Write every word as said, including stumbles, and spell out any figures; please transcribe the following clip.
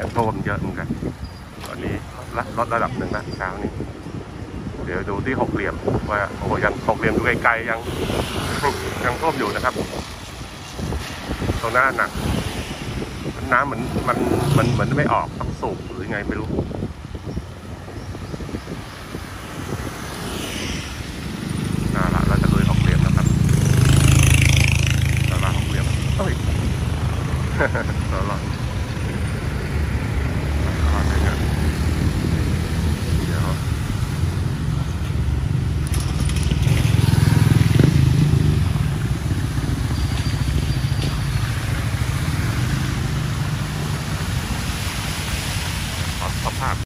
เนี่ยท่วมเยอะเหมือนกันตอนนี้ลดระดับหนึ่งแล้วเช้านี้เดี๋ยวดูที่หกเหลี่ยมว่าโอ้ยังหกเหลี่ยมดูไกลๆยังยังท่วมอยู่นะครับตรงหน้าหนักน้ำเหมือนมันมันเหมือนไม่ออกต้องสูบหรือไงไม่รู้น่าละเราจะลุยหกเหลี่ยมนะครับน่าละหกเหลี่ยมเฮ้ยน่าละสภาพ